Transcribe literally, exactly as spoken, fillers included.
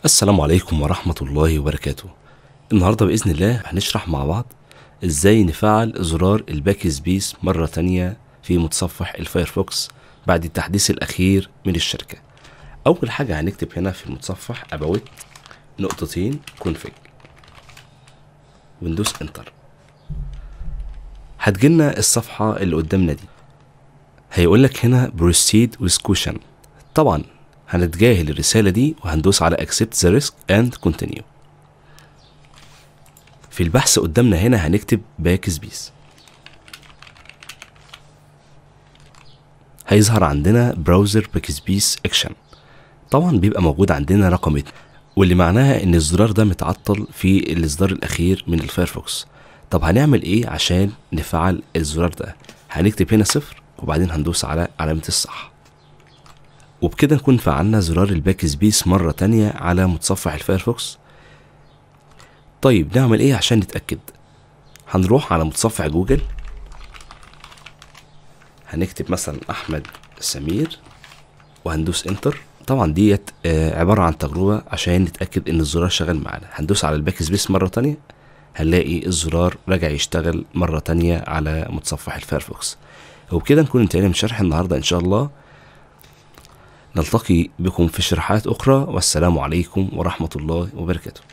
السلام عليكم ورحمة الله وبركاته. النهاردة بإذن الله هنشرح مع بعض ازاي نفعل زرار الباك سبيس مرة تانية في متصفح الفايرفوكس بعد التحديث الأخير من الشركة. أول حاجة هنكتب هنا في المتصفح about نقطتين config وندوس انتر. هتجيلنا الصفحة اللي قدامنا دي، هيقولك هنا proceed with caution. طبعا هنتجاهل الرسالة دي وهندوس على accept the risk and continue. في البحث قدامنا هنا هنكتب باك سبيس، هيظهر عندنا براوزر باك سبيس اكشن. طبعا بيبقى موجود عندنا رقم اتنين، واللي معناها ان الزرار ده متعطل في الاصدار الاخير من الفايرفوكس. طب هنعمل ايه عشان نفعل الزرار ده؟ هنكتب هنا صفر وبعدين هندوس على علامة الصح، وبكده نكون فعلنا زرار الباك سبيس مرة تانية على متصفح الفايرفوكس. طيب نعمل ايه عشان نتأكد؟ هنروح على متصفح جوجل، هنكتب مثلا احمد سمير وهندوس انتر. طبعا ديت عبارة عن تجربة عشان نتأكد ان الزرار شغال معانا. هندوس على الباك سبيس مرة تانية، هنلاقي الزرار رجع يشتغل مرة تانية على متصفح الفايرفوكس. وبكده نكون انتهينا من شرح النهاردة ان شاء الله. نلتقي بكم في شرحات اخرى، والسلام عليكم ورحمة الله وبركاته.